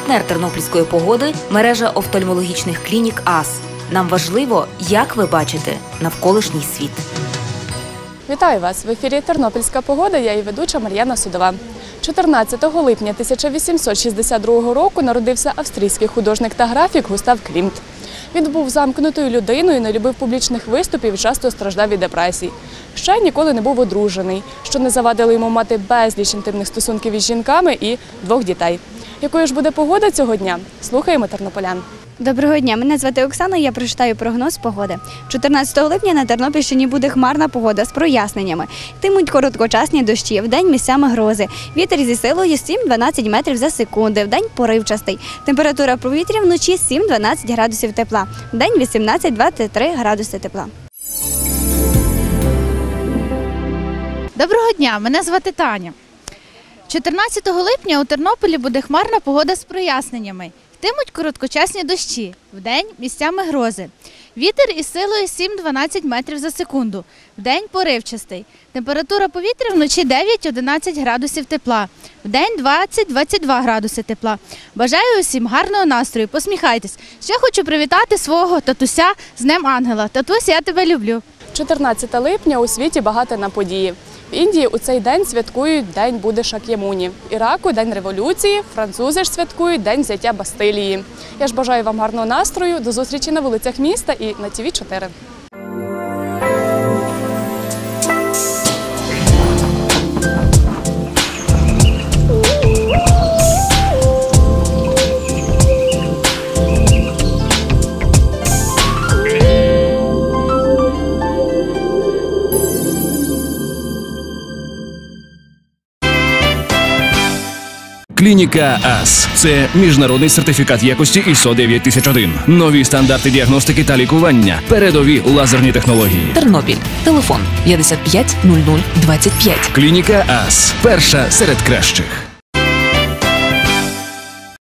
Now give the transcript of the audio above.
Партнер тернопільської погоди – мережа офтальмологічних клінік АС. Нам важливо, як ви бачите навколишній світ. Вітаю вас! В ефірі «Тернопільська погода», я її ведуча Мар'яна Судова. 14 липня 1862 року народився австрійський художник та графік Густав Клімт. Він був замкнутою людиною, не любив публічних виступів і часто страждав від депресій. Ще ніколи не був одружений, що не завадило йому мати безліч інтимних стосунків із жінками і 2 дітей. Якою ж буде погода цього дня? Слухаємо тернополян. Доброго дня, мене звати Оксана, я прочитаю прогноз погоди. 14 липня на Тернопільщині буде хмарна погода з проясненнями. Йтимуть короткочасні дощі, вдень місцями грози. Вітер зі силою 7-12 метрів за секунду, вдень поривчастий. Температура повітря вночі 7-12 градусів тепла, вдень 18-23 градуси тепла. Доброго дня, мене звати Таня. 14 липня у Тернополі буде хмарна погода з проясненнями. Йтимуть короткочасні дощі, вдень місцями грози. Вітер із силою 7-12 метрів за секунду, вдень поривчастий. Температура повітря вночі 9-11 градусів тепла, вдень 20-22 градуси тепла. Бажаю усім гарного настрою, посміхайтесь. Ще хочу привітати свого татуся з Днем Ангела. Татусь, я тебе люблю. 14 липня у світі багато на події. В Індії у цей день святкують День Будди Шак'ямуні. В Іраку – День революції, французи ж святкують День взяття Бастилії. Я ж бажаю вам гарного настрою, до зустрічі на вулицях міста і на ТВ4. Клініка АС – це міжнародний сертифікат якості ISO 9001. Нові стандарти діагностики та лікування. Передові лазерні технології. Тернопіль. Телефон 55 00 25. Клініка АС – перша серед кращих.